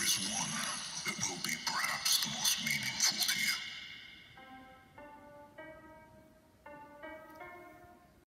is one that will be perhaps the most meaningful to you.